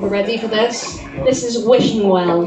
We're ready for this. This is Wishing Well.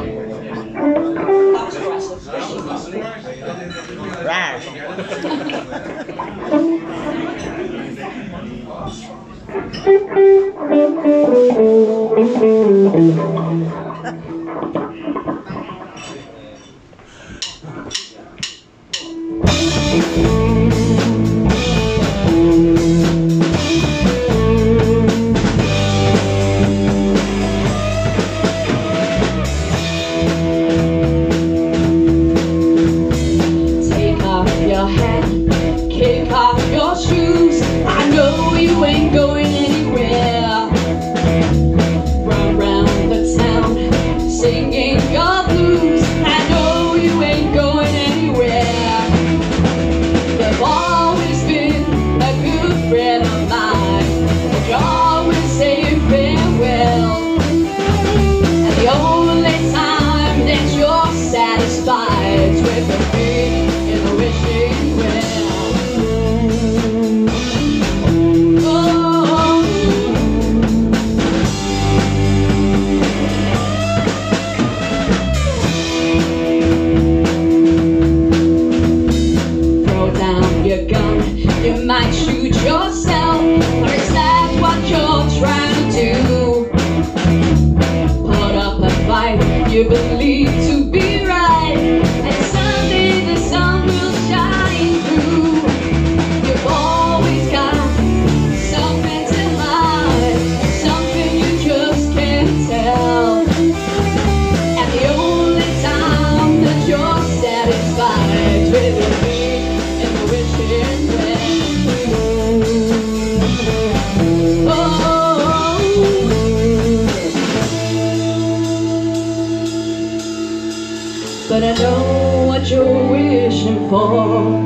Kick off your shoes. I know you ain't going anywhere. Run round the town singing your blues. I know you ain't going anywhere. You've always been a good friend of mine, and you're always saying farewell. And the only time that you're satisfied is with the feet in the wishing well. You might shoot yourself, or is that what you're trying to do? Put up a fight you believe to be right, and someday the sun will shine through. You've always got something to hide, something you just can't tell. And the only time that you're satisfied is with your feet in the wishing well. But I know what you're wishing for.